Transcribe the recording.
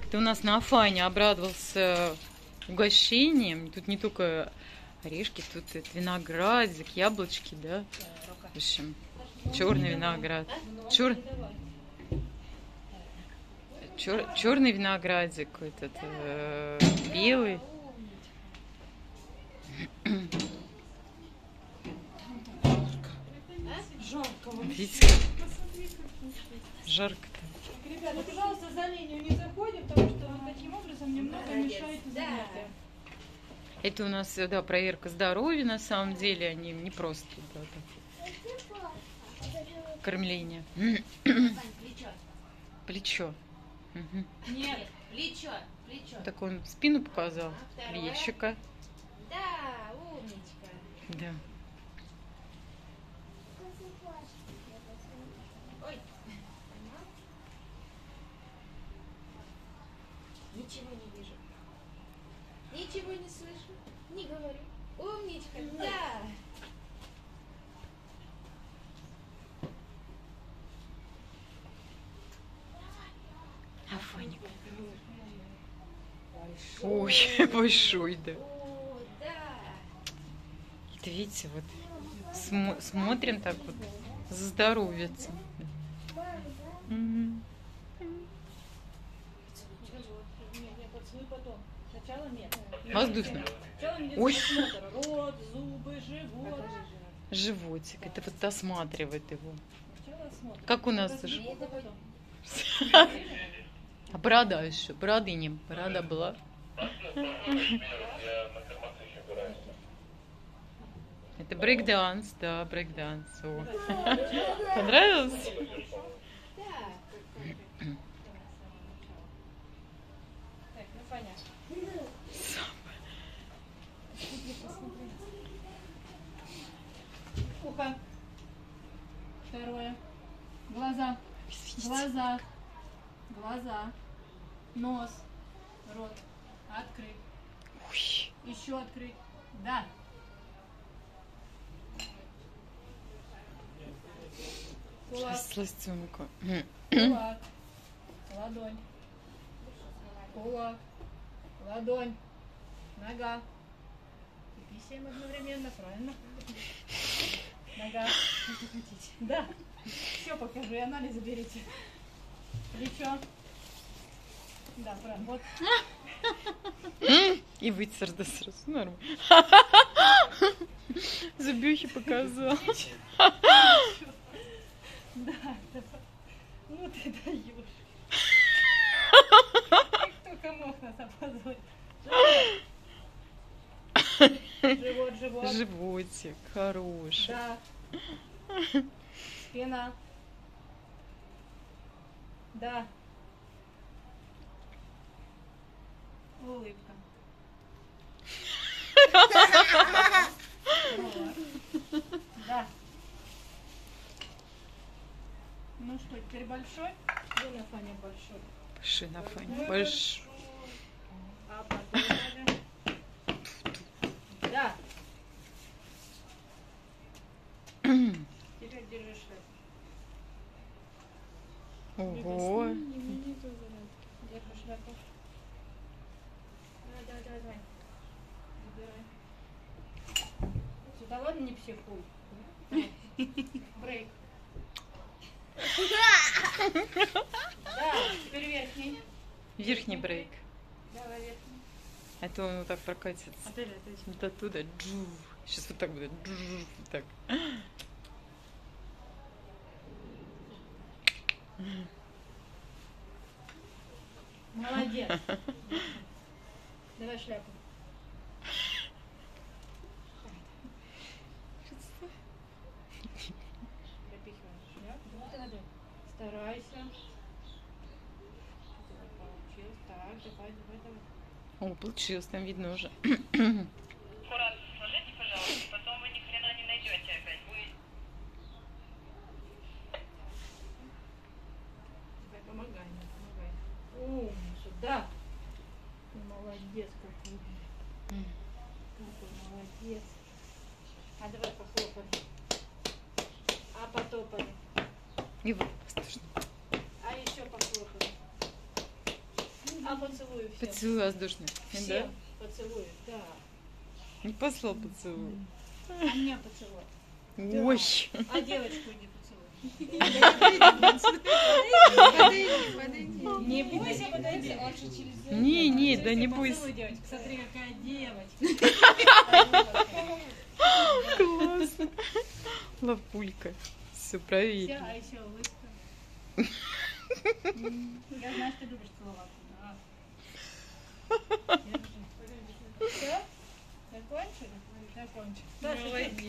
Ты у нас на Афане обрадовался угощением. Тут не только орешки, тут и виноградик, яблочки, да? В общем, черный виноград. Черный виноградик, этот белый. Видите, жарко-то. Ребята, пожалуйста, за линию не заходим, потому что вот таким образом немного мешает занятие. Это у нас, да, проверка здоровья, на самом деле, они не просто, да, кормление. Плечо. Угу. Нет, плечо. Так он спину показал, плечика. Да, умничка. Да. Ой. Ничего не вижу. Ничего не слышу. Не говорю. Умничка. Да. Афоник. Ой, большой, да. О, да. Это, видите, вот смотрим так вот, здоровится. Нет, поцелуй потом. Сначала нет. Воздушно. Сначала медицинский Ой. осмотр. Рот, зубы, живот. Животик. Это вот осматривает его. Сначала осмотр. Как у нас же. Зубы потом. А борода еще. Бороды не. Борода была. Это брейк-данс, да, брейк-данс. О. Понравилось? Да. Так, ну понятно. Ухо. Второе. Глаза. Глаза. Глаза. Нос. Рот. Открыть. Ой. Еще открыть. Да. Кулак. Сластенка. Кулак. Ладонь. Кулак. Ладонь. Нога. И писаем одновременно, правильно? Нога. Да. Все покажу, и анализы берите. Плечо. Да, правильно. Вот. И вытер, да, сразу. Норм. Зубюхи показал. Да, давай. Ну ты даешь. Кто мог нас опозорить? Живот, живот. Животик хороший. Да. Спина. Да. Улыбка. Да. Ну что, теперь большой? Где на фоне большой? Большой на фоне. Большой. А потом даже. Да. Теперь держи шляпу. Ого. Держи шляпу. Давай, давай, давай. Забирай. Сюда ладно, не психуй. Брейк. Да, теперь верхний. Верхний брейк. Давай верхний. А то он вот так прокатится. Отель. Вот оттуда. Джу. Сейчас вот так будет. Джу. Вот так. Молодец. Давай шляпу. Запихиваешь шляпу. Старайся. Получилось. Так, давай. О, получилось, там видно уже. Аккуратно сложите, пожалуйста, потом вы ни хрена не найдете опять. Будет. Давай, помогай. Умница, да. Ты молодец какой. Какой молодец. А давай похлопаем. А потопали. И вот, послушно. А еще похлопаем. А поцелую всем. Поцелуй воздушный. Всем Да? поцелую, да. Не послал поцелуй. А меня поцелуй. Ой. А девочку иди поцелуй. Не бойся, подойди. Он же через... Не, да не бойся. Поцелуй, девочка. Смотри, какая девочка. Классно. Лапулька. Все Все, проверено. а еще улыбка. Я знаю, что ты любишь целоваться. Да. Все? Закончили? Закончили. Молодец.